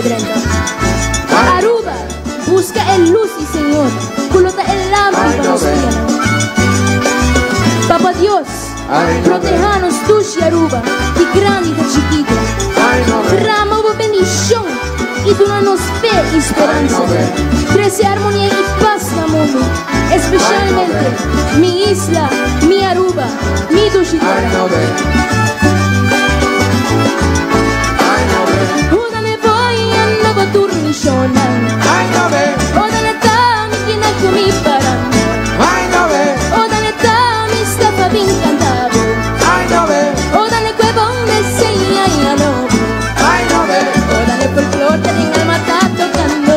amedrenta. Aruba, busca el luz y Señor, colota el lámpara para nos guiar. Papá Dios, protejanos tú y Aruba, y grande y chiquita. Rama una bendición y tú nos fe y esperanza. Crece armonía y paz en el mundo, especialmente mi isla, mi Aruba, mi Dushita. Odane voy a nuevo turnichona. Odane tam y na comi para. Odane tam y está bien cantado. Odane cuevo me seña y a no. Odane folklore te den alma ta tocando.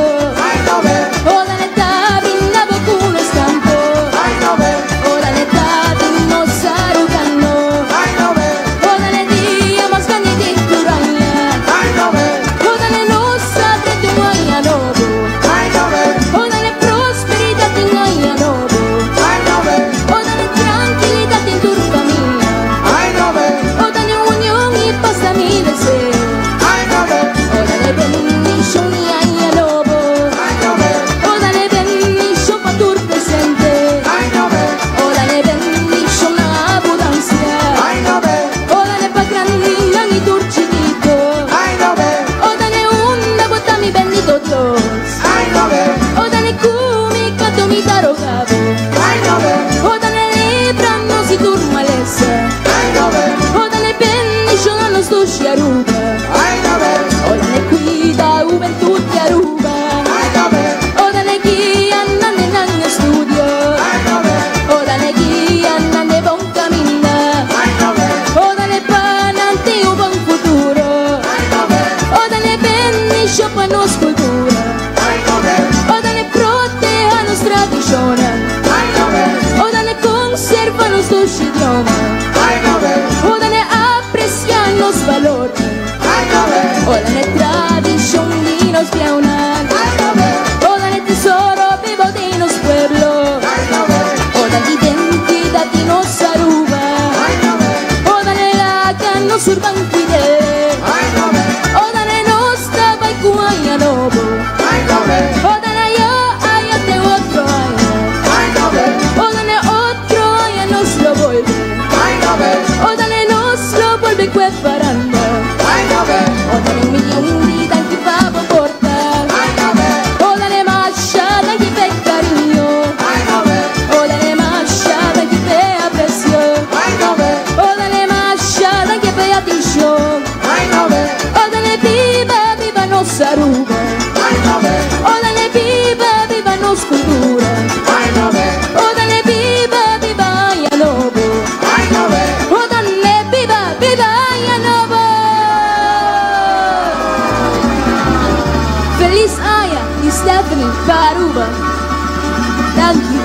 Odane tam y na bocuno estampo. Odane tam y no sarugano. Odane día más gani de turanya. Odane no sabe tu maya novo. Odane prosperidad en maya novo. Odane tranquilidad en tu familia. Odane unión y paz a mi deseo. Odane bendición y año novo. Odane bendición para tu presente. Odane bendición a abundancia. Odane pa' grande y tu chiquito. Odane una gota mi bendito todos. Odane kumi kato mi tarogabo. Odane libranos y tu maleza. Odane bendición a los dos y Aruba. Odane cuida juventud de Aruba. Odane guía nane nan estudio. Odane guía nane bon camina. Odane panante un buen futuro. Odane bendición para nos cultura. Odane proteja nos tradiciones. Odane conserva los dos idiomas. Odane aprecia los valores. Odane tradición y nos viaunan. Odane tesoro vivo de nos pueblos. Odane identidad y nos Aruba. Odane la que nos urban cuide. Odane nos daba y cuaya novo. Odane yo, ayate otro año. Odane otro año nos lo vuelve. Odane nos lo vuelve preparando. Odane un millón de tan que pavo porta. Odane machada que pe cariño. Odane machada que pe aprecio. Odane machada que pe atención. Odane viva, viva nos Aruba. Odane viva, viva nos cultura. Odane viva, viva ya novo. Odane viva, viva ya novo. Feliz Aya y Stephanie para Aruba. Thank you.